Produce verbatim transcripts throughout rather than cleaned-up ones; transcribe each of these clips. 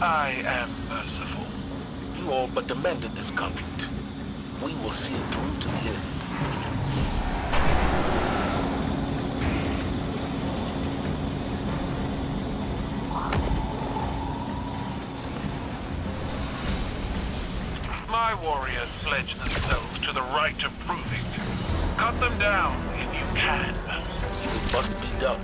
I am merciful. You all but demanded this conflict. We will see it through to the end. My warriors pledge themselves to the right of proving. Cut them down if you can. It must be done.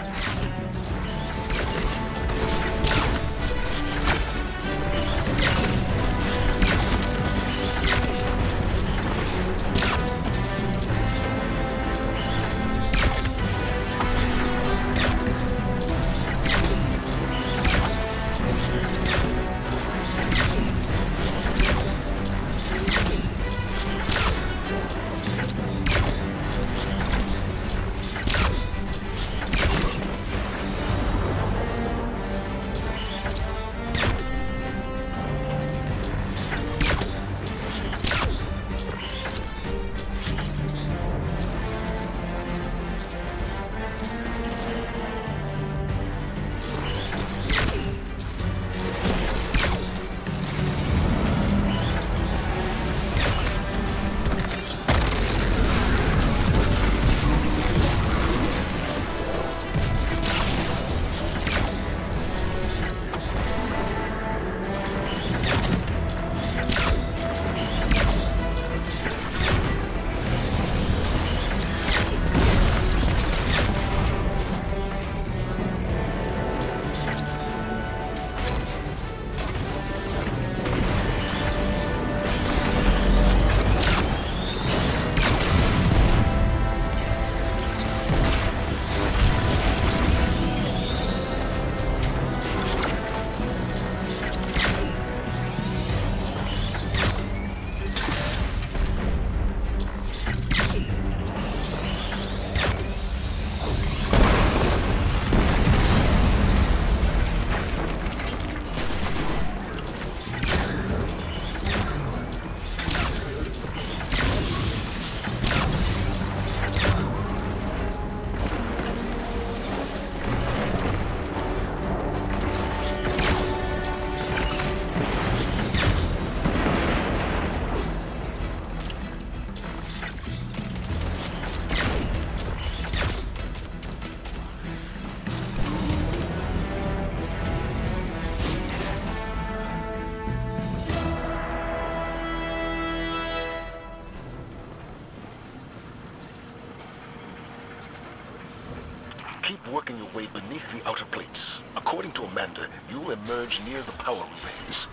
Keep working your way beneath the outer plates. According to Amanda, you'll emerge near the power relays.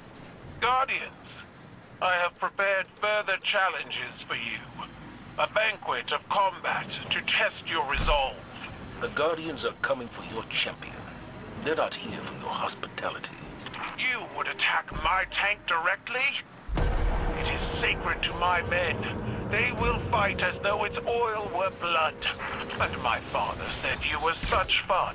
Guardians, I have prepared further challenges for you. A banquet of combat to test your resolve. The Guardians are coming for your champion. They're not here for your hospitality. You would attack my tank directly? It is sacred to my men. They will fight as though its oil were blood. And my father said you were such fun.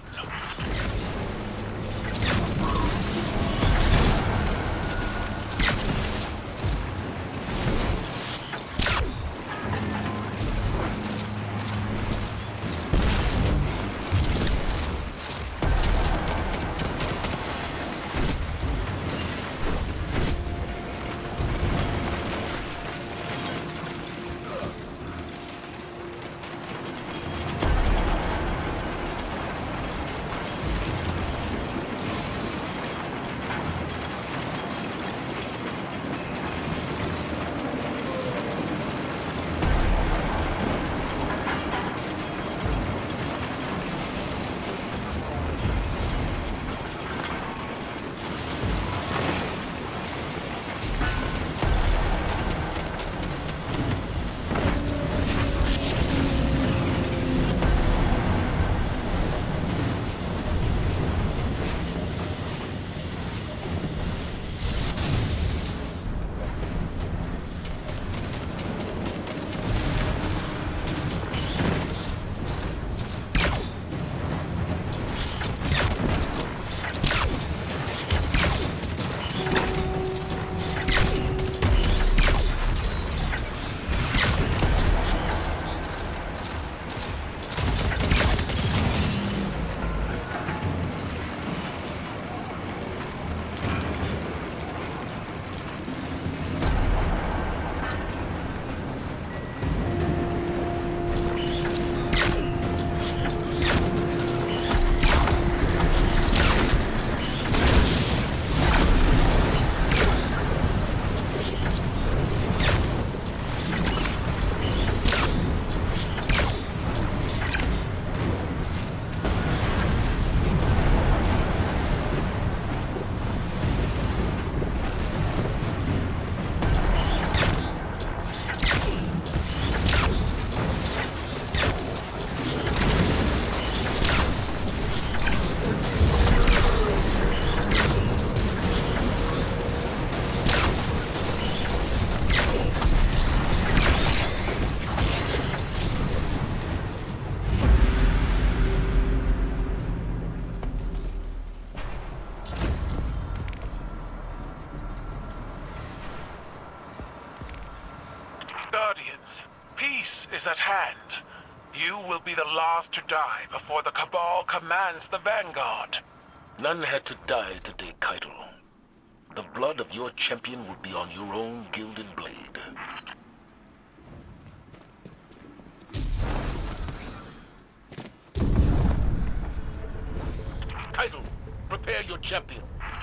Guardians, peace is at hand. You will be the last to die before the Cabal commands the Vanguard. None had to die today, Keitel. The blood of your champion will be on your own gilded blade. Keitel, prepare your champion.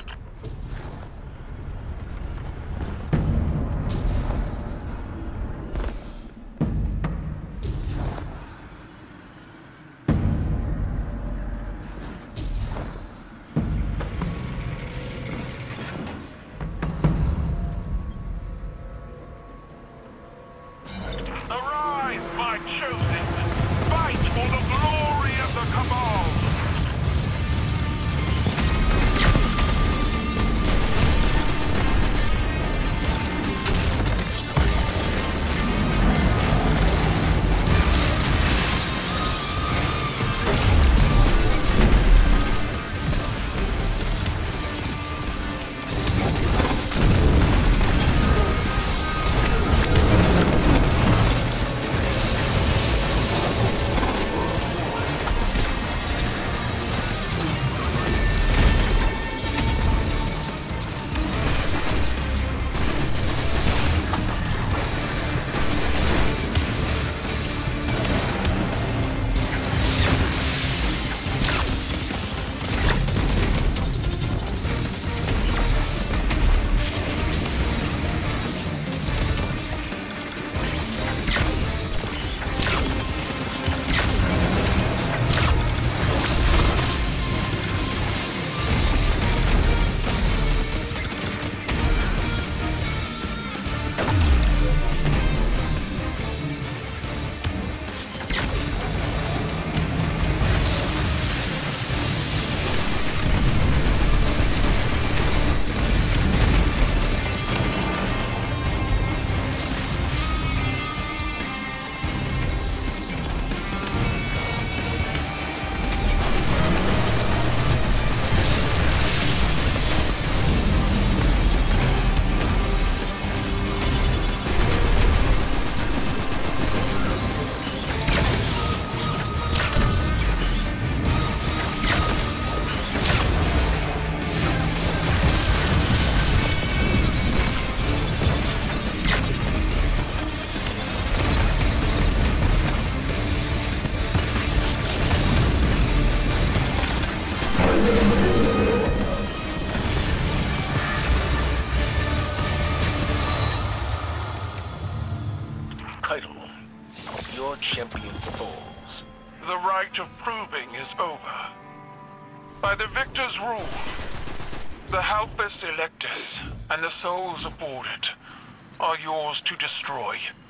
Your champion falls. The right of proving is over. By the victor's rule, the Halphus Electus and the souls aboard it are yours to destroy.